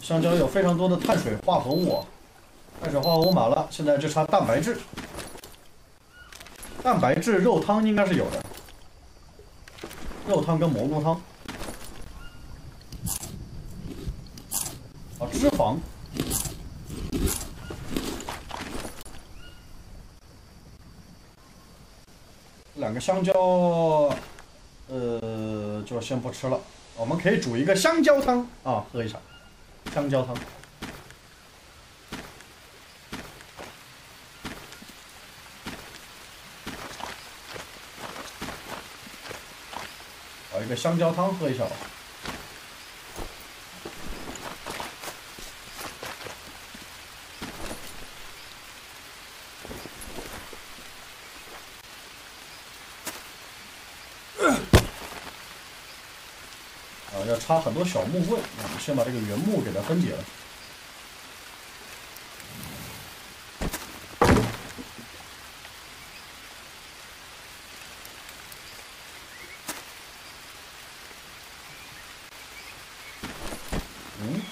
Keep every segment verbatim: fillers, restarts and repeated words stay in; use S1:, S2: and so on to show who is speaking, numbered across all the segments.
S1: 香蕉有非常多的碳水化合物啊，碳水化合物满了，现在就差蛋白质。蛋白质肉汤应该是有的，肉汤跟蘑菇汤。啊，脂肪。两个香蕉，呃，就先不吃了。我们可以煮一个香蕉汤啊，喝一下香蕉汤。搞一个香蕉汤喝一下吧。要插很多小木棍，我们先把这个原木给它分解了。嗯，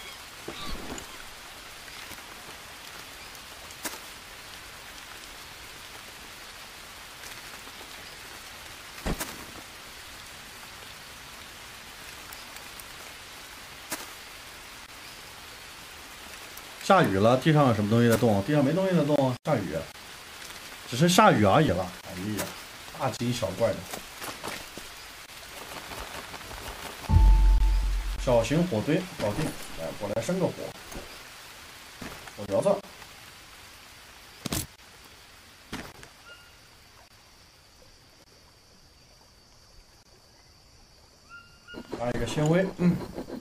S1: 下雨了，地上有什么东西在动？地上没东西在动，下雨，只是下雨而已了。哎呀，大惊小怪的。小型火堆搞定，来，我来生个火，火苗子，加一个纤维，嗯。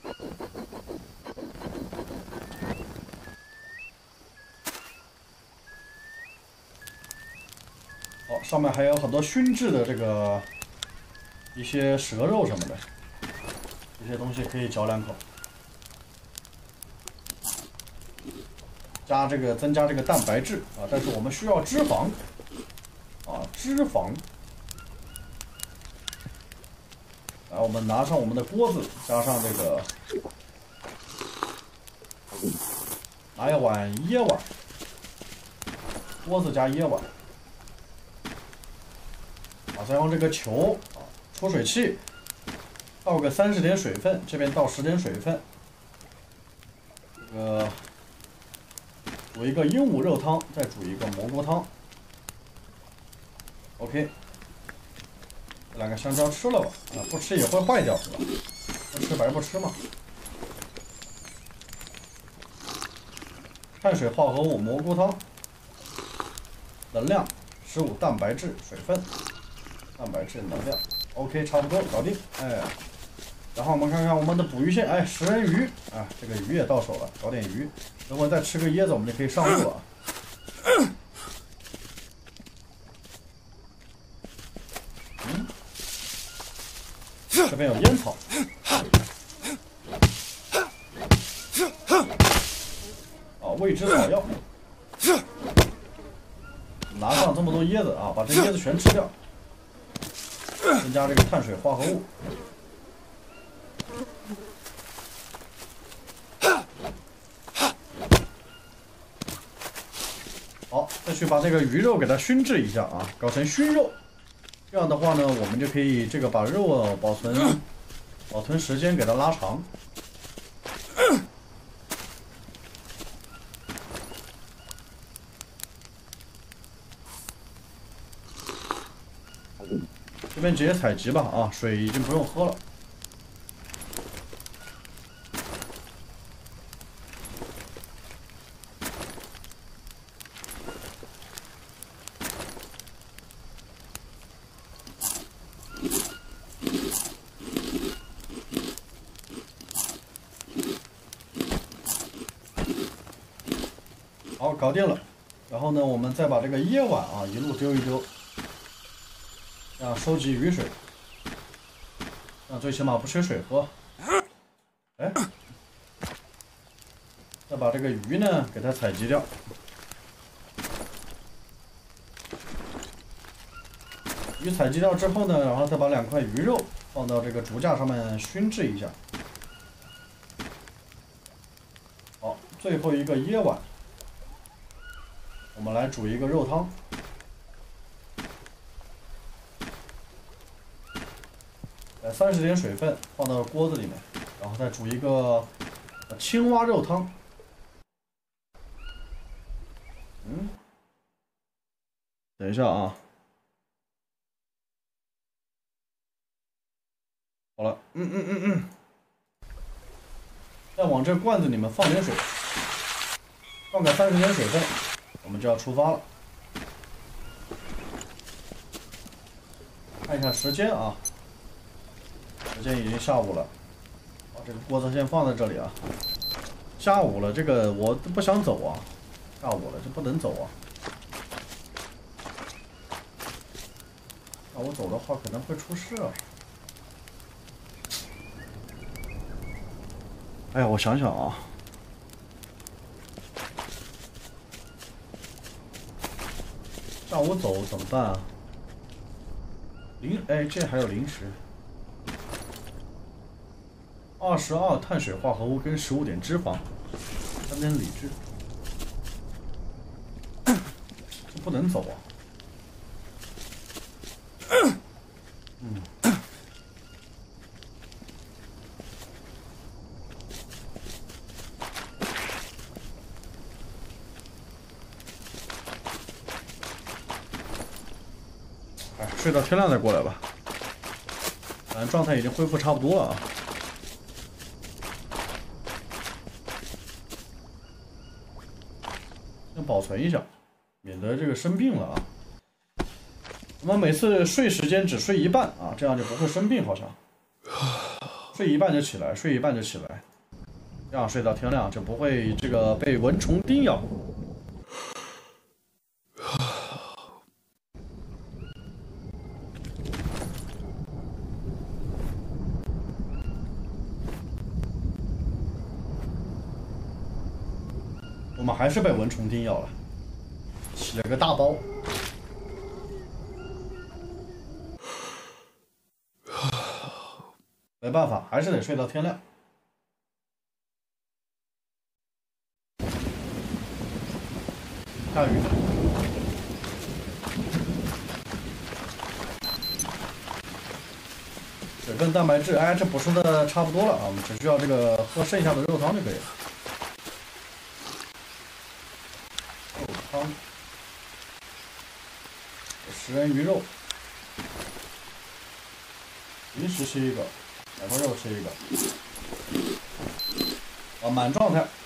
S1: 好，上面还有很多熏制的这个一些蛇肉什么的。这些东西可以嚼两口，加这个增加这个蛋白质啊，但是我们需要脂肪啊，脂肪。来，我们拿上我们的锅子，加上这个，拿一碗椰碗，锅子加椰碗，啊，再用这个球啊，出水器。倒个三十点水分，这边倒十点水分。这个煮一个鹦鹉肉汤，再煮一个蘑菇汤。OK， 这两个香蕉吃了吧？啊，不吃也会坏掉，是吧？不吃白不吃嘛。碳水化合物蘑菇汤，能量十五，蛋白质水分，蛋白质能量。OK， 差不多搞定。哎。然后我们看看我们的捕鱼线，哎，食人鱼啊，这个鱼也到手了，搞点鱼。等会再吃个椰子，我们就可以上路了。嗯，这边有烟草。啊，未知草药。拿上这么多椰子啊，把这椰子全吃掉，增加这个碳水化合物。好，再去把这个鱼肉给它熏制一下啊，搞成熏肉。这样的话呢，我们就可以这个把肉保存保存时间给它拉长。这边直接采集吧啊，水已经不用喝了。好，搞定了。然后呢，我们再把这个椰碗啊一路丢一丢，这样收集雨水，这样最起码不缺水喝。哎，再把这个鱼呢给它采集掉。鱼采集掉之后呢，然后再把两块鱼肉放到这个竹架上面熏制一下。 最后一个椰碗，我们来煮一个肉汤。来三十点水分放到锅子里面，然后再煮一个青蛙肉汤。嗯，等一下啊。好了，嗯嗯嗯嗯。再往这罐子里面放点水，放个三十点水分，我们就要出发了。看一下时间啊，时间已经下午了。把这个锅子先放在这里啊。下午了，这个我不想走啊。下午了，这不能走啊。那我走的话可能会出事啊。哎呀，我想想啊，下午走怎么办啊？零哎，这还有零食，二十二碳水化合物跟十五点脂肪，三点理智，这不能走啊。嗯。睡到天亮再过来吧，反正状态已经恢复差不多了啊。先保存一下，免得这个生病了啊。我们每次睡时间只睡一半啊，这样就不会生病，好像。睡一半就起来，睡一半就起来，这样睡到天亮就不会这个被蚊虫叮咬。我们还是被蚊虫叮咬了，起了个大包。没办法，还是得睡到天亮。下雨了。水分、蛋白质，哎，这补充的差不多了啊，我们只需要这个喝剩下的肉汤就可以了。肉汤，食人鱼肉，零食吃一个，奶头肉吃一个，啊，满状态。